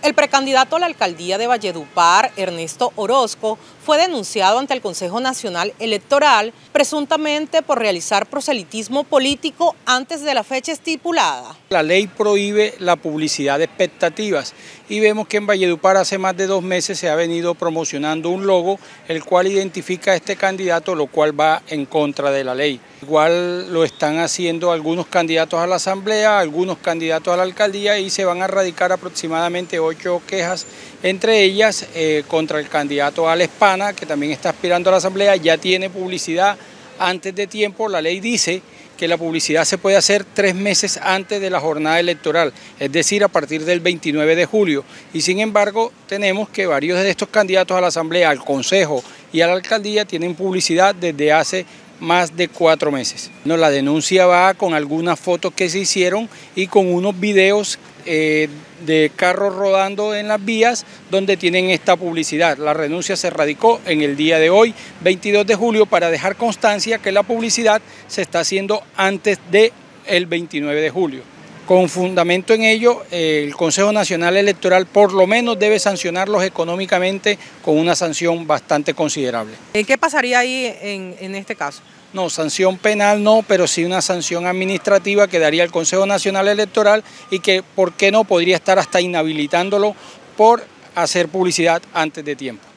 El precandidato a la alcaldía de Valledupar, Ernesto Orozco, fue denunciado ante el Consejo Nacional Electoral presuntamente por realizar proselitismo político antes de la fecha estipulada. La ley prohíbe la publicidad de expectativas y vemos que en Valledupar hace más de 2 meses se ha venido promocionando un logo el cual identifica a este candidato, lo cual va en contra de la ley. Igual lo están haciendo algunos candidatos a la asamblea, algunos candidatos a la alcaldía y se van a radicar aproximadamente 8 quejas, entre ellas contra el candidato Alex Pana, que también está aspirando a la asamblea, ya tiene publicidad antes de tiempo. La ley dice que la publicidad se puede hacer 3 meses antes de la jornada electoral, es decir, a partir del 29 de julio. Y sin embargo, tenemos que varios de estos candidatos a la asamblea, al consejo y a la alcaldía tienen publicidad desde hace más de 4 meses. La denuncia va con algunas fotos que se hicieron y con unos videos de carros rodando en las vías donde tienen esta publicidad. La renuncia se radicó en el día de hoy, 22 de julio, para dejar constancia que la publicidad se está haciendo antes del 29 de julio. Con fundamento en ello, el Consejo Nacional Electoral por lo menos debe sancionarlos económicamente con una sanción bastante considerable. ¿Qué pasaría ahí en este caso? No, sanción penal no, pero sí una sanción administrativa que daría el Consejo Nacional Electoral y que, ¿por qué no?, podría estar hasta inhabilitándolo por hacer publicidad antes de tiempo.